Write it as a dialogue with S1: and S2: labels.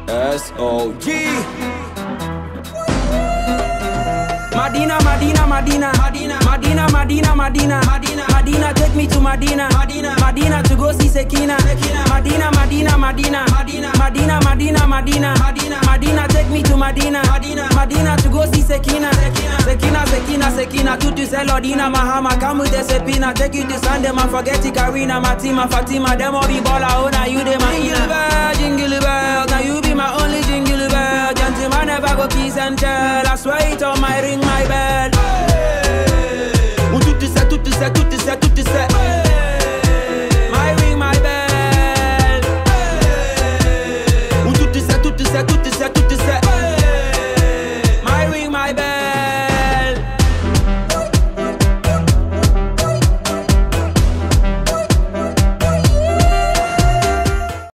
S1: S-O-G. Madina, Madina, Madina, Madina, Madina, Madina, Madina, Madina, Madina, take me to Madina, Madina, Madina to go see Sekina, Madina, Madina, Madina, Madina, Madina, Madina, Madina, Madina, Madina, take me to Madina, Madina, Madina to go see Sekina, Sekina, Sekina, Sekina, tutu selodina, Mahama, come with the Sepina, take you to Sunday, man, forget it, Karina, Matima, Fatima, them all be baller,